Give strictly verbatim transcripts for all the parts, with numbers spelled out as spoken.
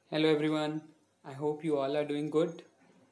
Hello everyone, I hope you all are doing good.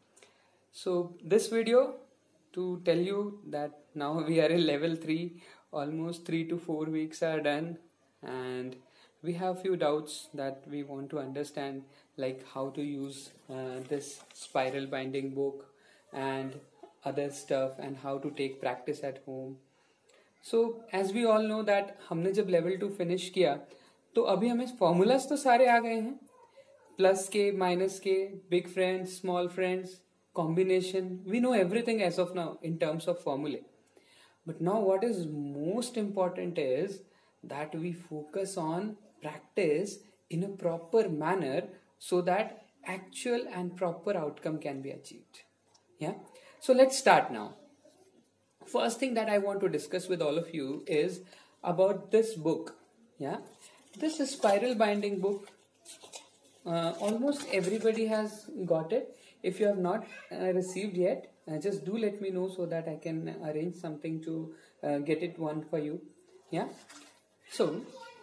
So this video to tell you that now we are in level three, almost three to four weeks are done and we have few doubts that we want to understand, like how to use uh, this spiral binding book and other stuff and how to take practice at home. So as we all know that हमने जब level two finish किया तो अभी हमें formulas तो सारे आ गए हैं, plus के, minus के, big friends, small friends, combination, we know everything as of now in terms of formulae. But now what is most important is that we focus on practice in a proper manner so that actual and proper outcome can be achieved. Yeah. So let's start now. First thing that I want to discuss with all of you is about this book. Yeah. This is spiral binding book. Uh, almost everybody has got it. If you have not uh, received yet, uh, just do let me know so that I can arrange something to uh, get it one for you. Yeah. So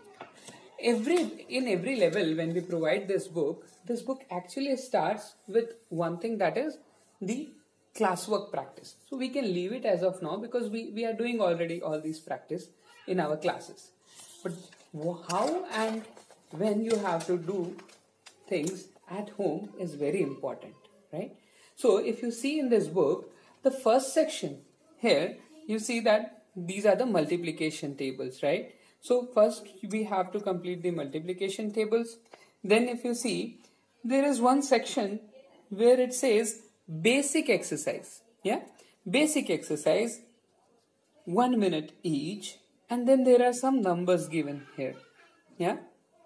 every in every level when we provide this book, this book actually starts with one thing, that is the classwork practice. So we can leave it as of now because we, we are doing already all these practice in our classes. But how and when you have to do things at home is very important, right? So if you see in this book, the first section here, you see that these are the multiplication tables, right? So first we have to complete the multiplication tables. Then if you see, there is one section where it says basic exercise. Yeah, basic exercise, one minute each, and then there are some numbers given here. Yeah.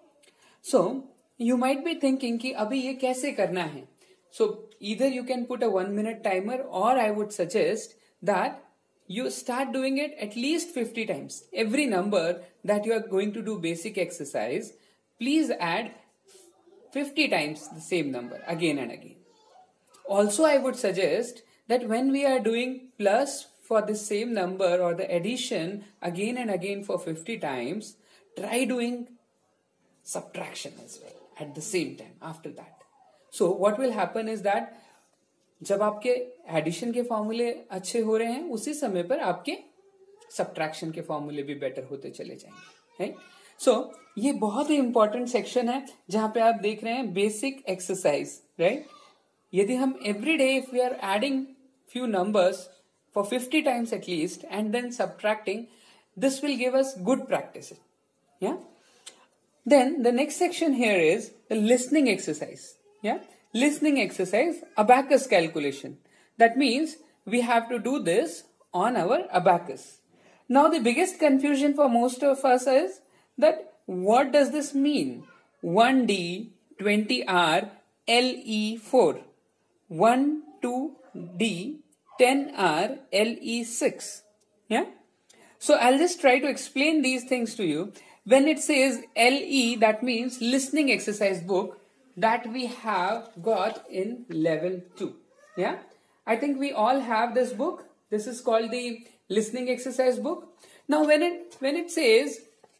So you might be thinking कि अभी ये कैसे करना है? So either you can put a one minute timer, or I would suggest that you start doing it at least fifty times. Every number that you are going to do basic exercise, please add fifty times the same number again and again. Also, I would suggest that when we are doing plus for the same number or the addition again and again for fifty times, try doing subtraction as well at the same time after that. So what will happen is that जब आपके addition के फॉर्मूले अच्छे हो रहे हैं, उसी समय पर आपके सब्ट्रैक्शन के फॉर्मूले भी बेटर होते चले जाएंगे, राइट? सो ये बहुत ही इंपॉर्टेंट सेक्शन है जहां पे आप देख रहे हैं बेसिक एक्सरसाइज, राइट? यदि हम every day if we are adding few numbers for fifty times at least and then subtracting, this will give us good practice. या then the next section here is the listening exercise. Yeah, listening exercise, abacus calculation. That means we have to do this on our abacus. Now the biggest confusion for most of us is that what does this mean? one D, twenty R, L E four. one, two D, ten R, L E six. Yeah. So I'll just try to explain these things to you. When it says L E, that means listening exercise book that we have got in level two. Yeah, I think we all have this book. This is called the listening exercise book. Now when it when it says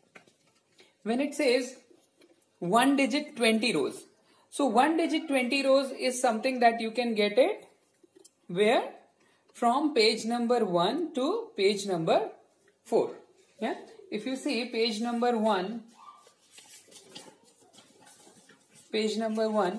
when it says one digit twenty rows, so one digit twenty rows is something that you can get it where from page number one to page number four. Yeah. If you see page number one, page number one,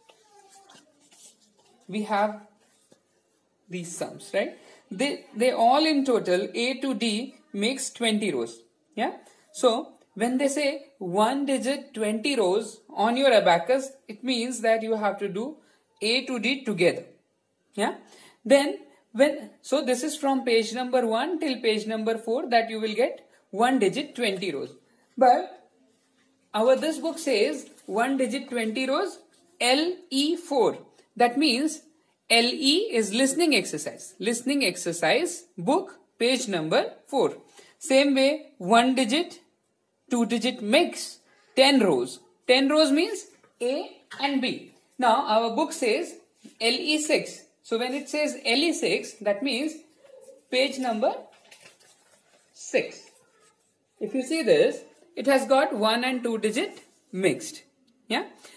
we have these sums, right? They, they all in total, A to D makes twenty rows. Yeah. So when they say one digit twenty rows on your abacus, it means that you have to do A to D together. Yeah. Then when, so this is from page number one till page number four that you will get one digit twenty rows. But our this book says one digit twenty rows, L E four. That means L E is listening exercise. Listening exercise book, page number four. Same way, one digit, two digit mix, ten rows. ten rows means A and B. Now our book says L E six. So when it says L E six, that means page number six. If you see this, it has got one and two digit mixed. Yeah.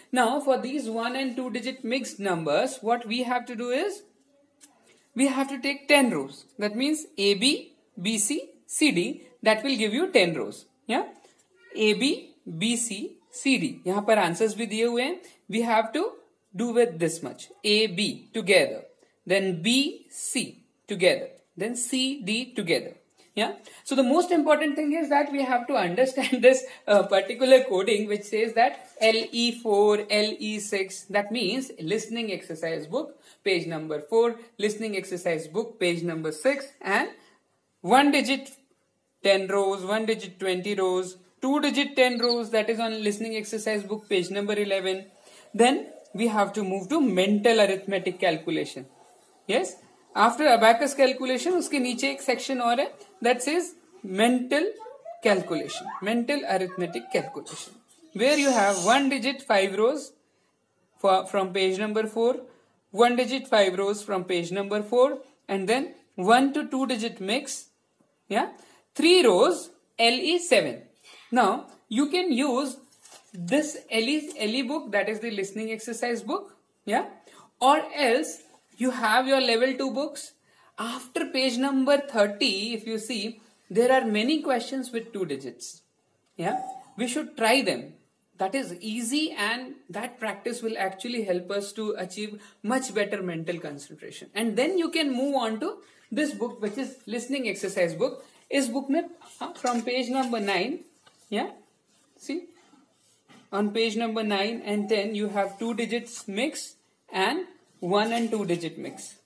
Now for these one and two digit mixed numbers, what we have to do is we have to take ten rows. That means A B, B C, C D. That will give you ten rows. Yeah, A B, B C, C D. यहाँ पर answers भी दिए हुए हैं. We have to do with this much. A B together, then B C together, then C D together. Yeah. So the most important thing is that we have to understand this uh, particular coding which says that L E four, L E six. That means listening exercise book, page number four, listening exercise book, page number six, and one digit ten rows, one digit twenty rows, two digit ten rows, that is on listening exercise book, page number eleven. Then we have to move to mental arithmetic calculation. Yes. After abacus calculation, उसके नीचे एक section और है that says mental calculation, mental arithmetic calculation, where you have one digit five rows for, from page number four, one digit five rows from page number four, and then one to two digit mix, yeah, three rows L E seven. Now you can use this L E, L E book, that is the listening exercise book, yeah, or else you have your level two books. After page number thirty, if you see, there are many questions with two digits. Yeah, we should try them. That is easy, and that practice will actually help us to achieve much better mental concentration. And then you can move on to this book, which is listening exercise book. Is book mein, uh, from page number nine. Yeah, see, on page number nine and ten, you have two digits mix and one and two digit mix.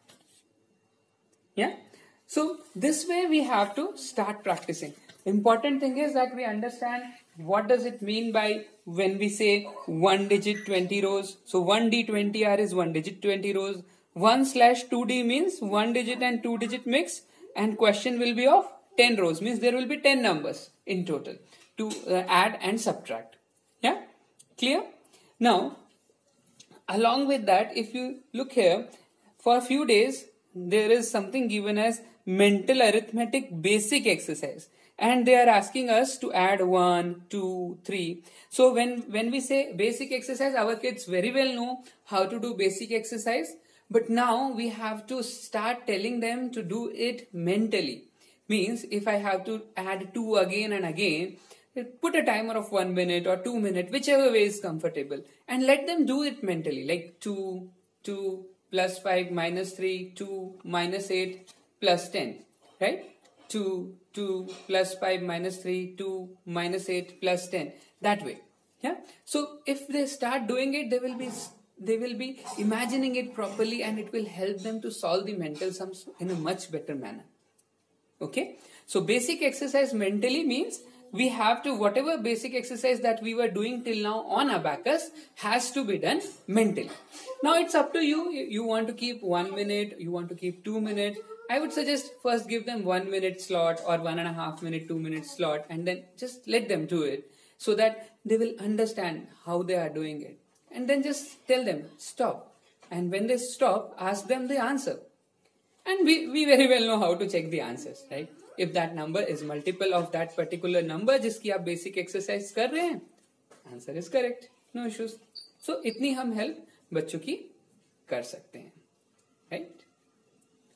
Yeah. So this way we have to start practicing. Important thing is that we understand what does it mean by when we say one digit twenty rows. So one D twenty R is one digit twenty rows. one slash two D means one digit and two digit mix, and question will be of ten rows, means there will be ten numbers in total to uh, add and subtract. Yeah. Clear? Now, along with that, if you look here, for a few days, there is something given as mental arithmetic basic exercise. And they are asking us to add one, two, three. So when, when we say basic exercise, our kids very well know how to do basic exercise. But now we have to start telling them to do it mentally. Means if I have to add two again and again, put a timer of one minute or two minutes, whichever way is comfortable, and let them do it mentally, like two, two plus five minus three, two minus eight plus ten, right? two, two plus five minus three, two minus eight plus ten, that way. Yeah. So if they start doing it, they will be they will be imagining it properly, and it will help them to solve the mental sums in a much better manner. Okay. So basic exercise mentally means we have to, whatever basic exercise that we were doing till now on abacus has to be done mentally. Now it's up to you. You want to keep one minute, you want to keep two minutes. I would suggest first give them one minute slot or one and a half minute, two minute slot, and then just let them do it so that they will understand how they are doing it. And then just tell them stop. And when they stop, ask them the answer. And we, we very well know how to check the answers, right? If that number is multiple of that particular number जिसकी आप basic exercise कर रहे हैं, answer is correct, no issues. So इतनी हम help बच्चों की कर सकते हैं.